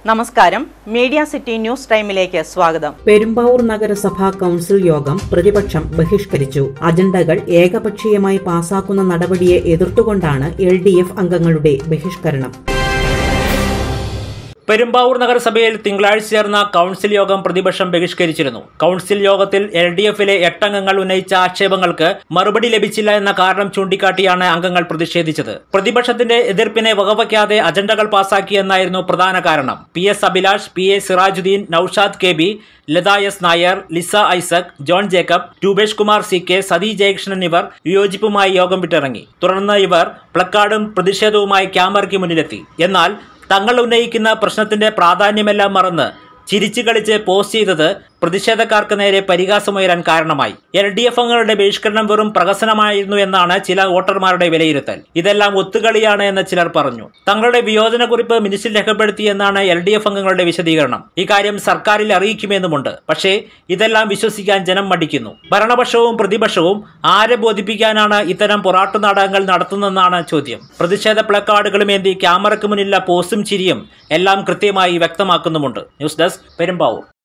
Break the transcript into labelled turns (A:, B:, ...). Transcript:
A: നമസ്കാരം, media city news ടൈമിലേക്ക് സ്വാഗതം.
B: പെരുമ്പാവൂർ നഗരസഭാ കൌൺസിൽ യോഗം പ്രതിപക്ഷം ബഹിഷ്കരിച്ചു. അജണ്ടകൾ ഏകപക്ഷീയമായി പാസാക്കുന്ന നടപടിയെ എതിർത്തുകൊണ്ടാണ് LDF അംഗങ്ങളുടെ ബഹിഷ്കരണം.
C: പെരുമ്പാവൂർ നഗരസഭയിൽ തിങ്കളാഴ്ച ചേർന്ന കൌൺസിൽ യോഗം പ്രതിപക്ഷം ബഹിഷ്കരിച്ചിരുന്നു. കൌൺസിൽ യോഗത്തിൽ LDFിലെ 8 അംഗങ്ങൾ ഉന്നയിച്ച ആക്ഷേപങ്ങൾക്ക് മറുപടി ലഭിച്ചില്ല എന്ന കാരണം ചൂണ്ടിക്കാട്ടിയാണ് അംഗങ്ങൾ പ്രതിഷേധിച്ചത്. പ്രതിപക്ഷത്തിന്റെ എതിർപ്പിനെ വകവയ്ക്കാതെ അജണ്ടകൾ പാസാക്കിയെന്നായിരുന്നു പ്രധാന കാരണം. PS Abhilash, PA Sirajuddin, Naushad KB, Latha S Nair, Lisa Isaac, John Jacob, Rupesh Kumar CK, Sathi Jayakrishnan എന്നിവർ വിയോജിപ്പുമായി യോഗം വിട്ടിറങ്ങി. തുടർന്ന് ഇവർ പ്ലക്കാർഡും പ്രതിഷേധവുമായി ക്യാമറയ്ക്ക് മുന്നിലെത്തി. എന്നാൽ തങ്ങൾ ഉന്നയിക്കുന്ന പ്രശ്നത്തിന്റെ പ്രാധാന്യമെല്ലാം മറന്ന് ചിരിച്ചു കളിച്ച് പോസ്റ്റ് ചെയ്തത് പ്രതിഷേധക്കാർക്ക് നേരെ പരിഹാസമുയരാൻ കാരണമായി. LDF അംഗങ്ങളുടെ ബഹിഷ്കരണം വെറും പ്രഹസനമായിരുന്നു എന്നാണ് ചില വോട്ടർമാരുടെ വിലയിരുത്തൽ. ഇതെല്ലാം ഒത്തുകളിയാണ് എന്ന് ചിലർ പറഞ്ഞു. തങ്ങളുടെ വിയോജനക്കുറിപ്പ് മിനിറ്റ്സിൽ രേഖപ്പെടുത്തിയെന്നാണ് LDF അംഗങ്ങളുടെ വിശദീകരണം. ഇക്കാര്യം സർക്കാരിൽ അറിയിക്കുമെന്നുമുണ്ട്. പക്ഷേ ഇതെല്ലാം വിശ്വസിക്കാൻ ജനം മടിക്കുന്നു. ഭരണപക്ഷവും പ്രതിപക്ഷവും ആരെ ബോധിപ്പിക്കാനാണ് ഇത്തരം പൊറാട്ടു നാടകങ്ങൾ നടത്തുന്നതെന്നാണ് ചോദ്യം. പ്രതിഷേധ പ്ലക്കാർഡുകളും ഏന്തി ക്യാമറയ്ക്ക് മുന്നിലുള്ള പോസ്റ്റും ചിരിയും എല്ലാം കൃത്യമായി വ്യക്തമാക്കുന്നുമുണ്ട്. News desk, Perumbavoor.